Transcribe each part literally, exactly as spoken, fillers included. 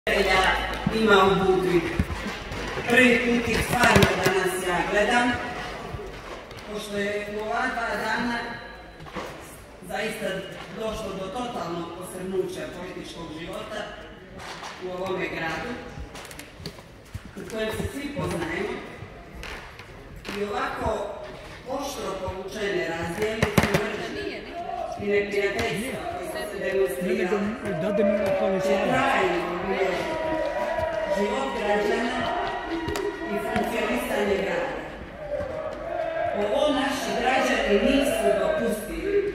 Ima u Budvi. Prvi put ih stvarno danas ja gledam, pošto je u ova dva dana zaista došlo do totalnog posrnuća političkog života u ovome gradu, u kojem se svi poznajemo, i ovako oštro povučene razdjelnice i neprijateljstva koji su se demonstrirali će trajno obilježiti život građana i funkcionisanje grada. Ovo naši građani nisu dopustili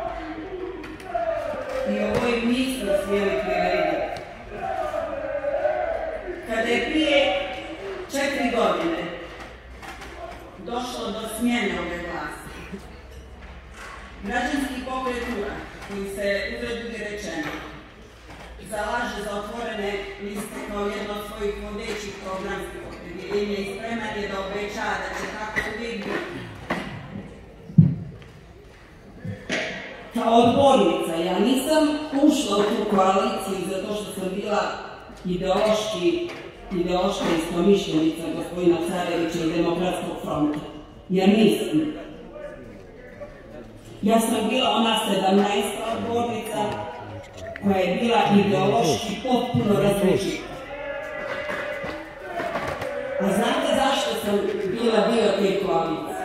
i ovo im nismo smjeli prirediti. Kada je prije četiri godine došlo do smjene ove vlasti, građanski pokret URA, koji se uzred budi rečeno zalaže za otvorene liste kao jedno od svojih vodećih programskih opredjeljenja i spreman je da obeća da će tako uvijek biti. Kao odbornica ja nisam ušla u tu koaliciju zato što sam bila ideološki ideološka istomišljenica gospodina Carevića i Demokratskog fronta. Ja nisam. Ja sam bila ona sedamnaesta odbornica koja je bila ideološki potpuno različita. A znate zašto sam bila dio te koalicije?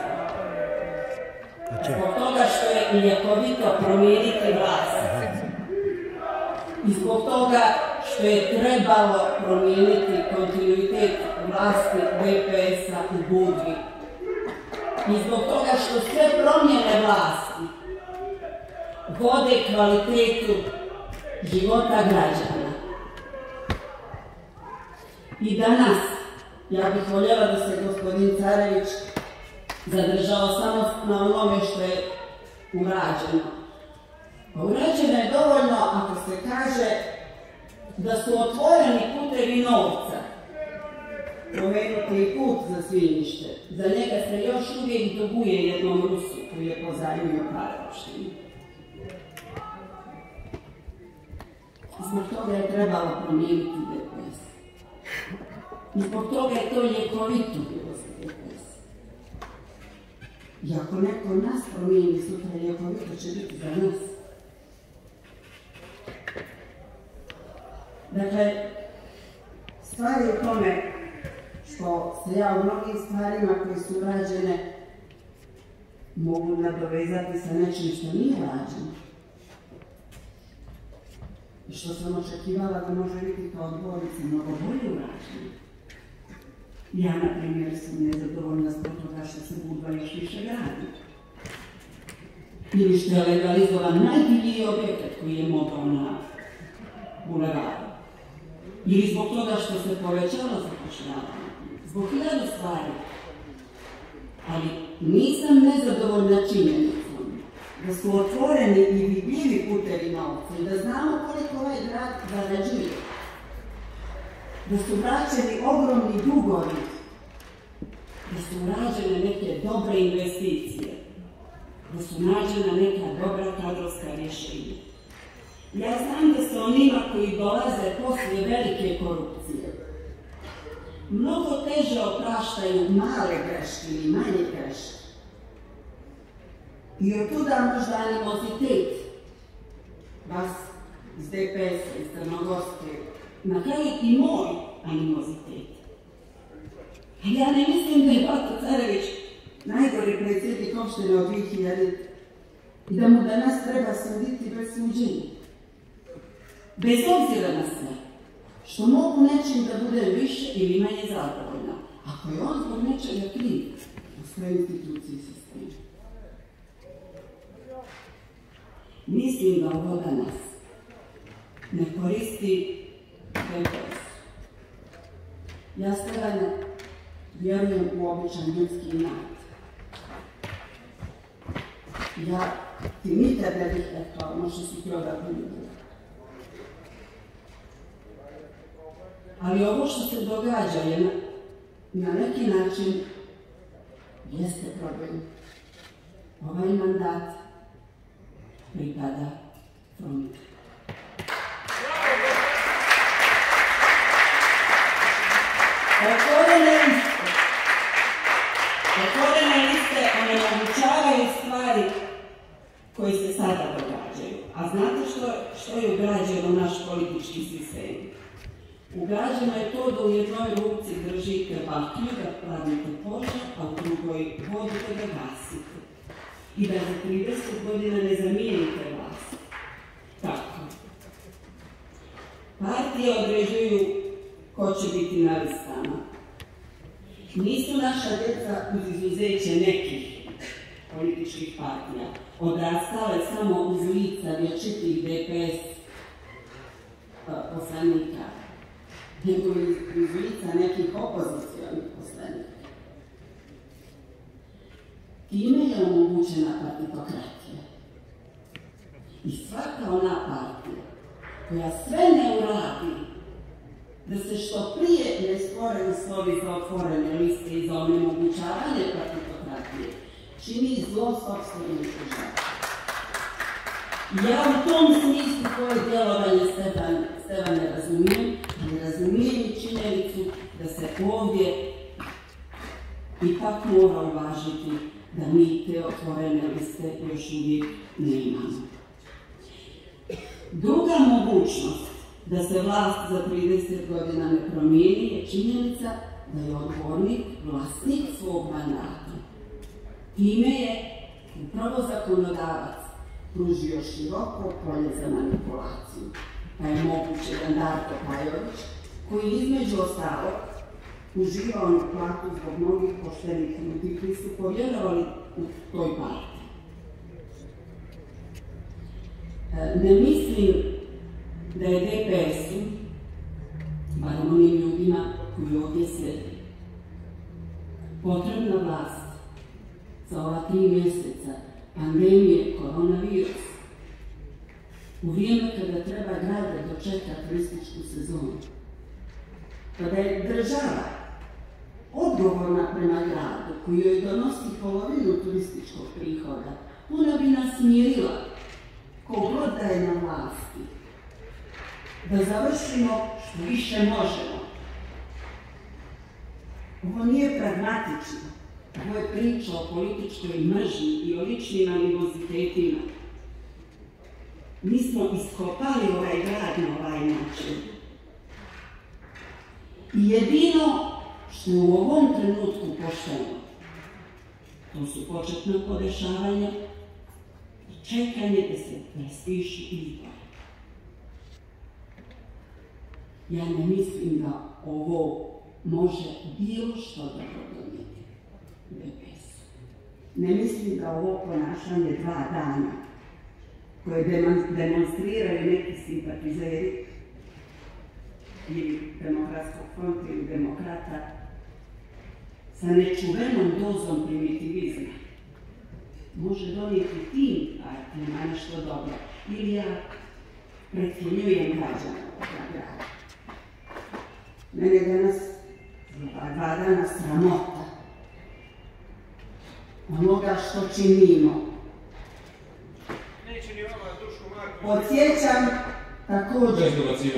Zbog toga što je ljekovito promijeniti vlast. I zbog toga što je trebalo promijeniti kontinuitet vlasti D P S-a u Budvi. I zbog toga što sve promjene vlasti vode kvalitetu života građana. I danas ja bih voljela da se gospodin Carević zadržao samo na onome što je urađeno. A urađeno je dovoljno ako se kaže da su otvoreni putevi novca. Pomenuti i put za Svinjište. Za njega se još uvijek duguje jednom Rusu koji je pozajmio pare opštini. Zbog toga je trebalo promijeniti D P S. I zbog toga je to ljekovito bilo za D P S. I ako neko nas promijeni sutra, ljekovito će biti za nas. Dakle, stvar je u tome što se ja u mnogim stvarima koje su rađene mogu nadovezati sa nečim što nije rađeno. I što sam očekivala da može biti kao odbornica mnogo bolje urađeno. Ja, na primjer, sam nezadovoljna zbog toga što se Budva još više gradi. Ili što je legalizovan najdivljiji objekat koji je mogao na bulevaru. Ili zbog toga što se povećalo zapošljavanje. Zbog hiljadu stvari. Ali nisam nezadovoljna činjenicom da su otvoreni i vidljivi putevi novca i da znamo koliko ovaj grad zarađuje. Da su vraćeni ogromni dugovi. Da su urađene neke dobre investicije. Da su nađena neka dobra kadrovska rješenja. Ja znam da se onima koji dolaze poslije velike korupcije mnogo teže opraštaju male greške ili manje greške. I od tuda možda animozitet vas iz D P S-a, iz Crnogorske, na kraju i moj animozitet. Ali ja ne mislim da je Bato Carević najgori predsjednik opštine od dvije hiljade i da mu danas treba suditi bez suđenja. Bez obzira na sve, što mogu nečim da bude više ili manje zadovoljna. Ako je on zbog nečega kriv, u svojoj instituciji sistema. Mislim da ovo danas ne koristi D P S. Ja stvarno vjerujem u običan ljudski inat. Ja ti nikad ne bih rekao, možda si ti odavno ljubila. Ali ovo što se događa je na, na neki način jeste problem. Ovaj mandat pripada frontu. Otvorene liste. Otvorene liste onemogućavaju stvari koje se sada događaju. A znate što, što je ugrađeno u naš politički sistem? Ugrađeno je to da u jednoj ruci držite baklju, da pravite požar, a u drugoj vodu da ga gasite. I da za trideset godina ne zamijenite vlast. Tako. Partije određuju ko će biti na listama. Nisu naša djeca, uz izuzeće nekih političkih partija, odrastale samo uz lica vječitih D P S poslanika, nego uz lica nekih opozicijalnih poslanika. Time je omogućena partitokratija. I svaka ona partija koja sve ne uradi da se što prije ne stvore uslovi za otvorene liste i za onemogućavanje partitokratije, čini zlo sopstvenim državom. Ja u tom smislu koje djelovanje Steva ne razumijem, ali razumijem i činjenicu da se ovdje ipak mora uvažiti da mi te otvorene liste još uvijek nemamo. Druga mogućnost da se vlast za trideset godina ne promijeni je činjenica da je odgovornik vlasnik svog mandata. Time je upravo zakonodavac pružio široko polje za manipulaciju. Pa je moguće da Darko Pajović, koji između ostalog uživao neplatu zbog mnogih poštenih ljudi koji su povjerovali u toj partiji. Ne mislim da je D P S-u, barem onim ljudima koji ovdje sjede, potrebna vlast za ova tri mjeseca pandemije koronavirusa, u vrijeme kada treba grade dočekati turističku sezonu, kada je država odgovorna prema gradu koji joj donosi polovinu turističkog prihoda, ona bi nas mirila kogod da je na vlasti, da završimo što više možemo. Ovo nije pragmatično, ovo je priča o političkoj mržnji i o ličnim animozitetima. Mi smo iskopali ovaj grad na ovaj način. I jedino što u ovom trenutku pošteno, to su početna podešavanja i čekanje da se raspišu izbori. Ja ne mislim da ovo može bilo što dobro donijeti D P S-u. Ne mislim da ovo ponašanje dva dana koje demonstriraju neki simpatizeri ili Demokratskog fronta ili demokrata sa nečuvenom dozom primitivizma može donijeti tim partijama nešto dobro. Ili ja precjenjujem građana ovoga grada. Mene je danas dva dana sramota onoga što činimo. Podsjećam također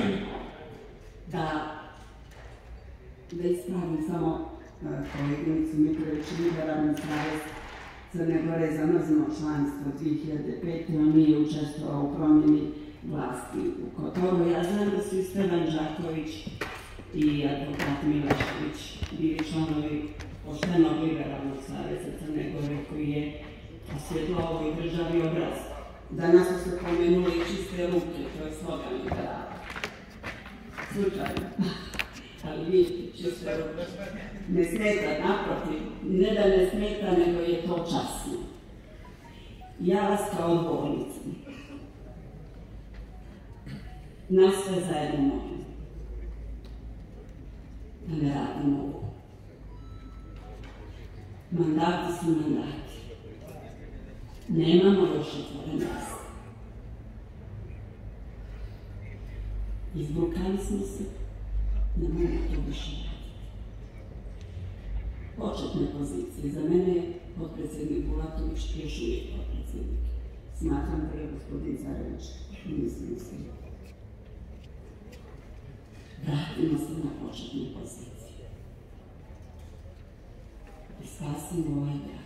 da da ispravim samo koleginicu Mitrović, Liberalni savez Crne Gore zamrznuo članstvo dvije hiljade pete. On nije učestvovao u promjeni vlasti u Kotoru. Ja znam da su i Stevan Đaković i advokat Milošević bili članovi poštenog Liberalnog saveza Crne Gore koji je osvjetlao ovoj državi obraz. Danas su se pomenuli čiste ruke, to je slogan liberala. Slučajno. Ali vidite, čiste ruke. Ne smeta, naprotiv. Ne da ne smeta, nego je to časno. Ja vas kao odgovornicu na sve zajedno molim da ne radimo ovo. Mandati su mandati. Nemamo još otvoren list. Izbrukali smo se, ne mogu to više raditi. Početne pozicije. Za mene je potpredsjednik Bulatović još uvijek potpredsjednik. Smatram da je gospodin Carević mislim se. Vratimo se na početne pozicije. spasimo ovaj grad.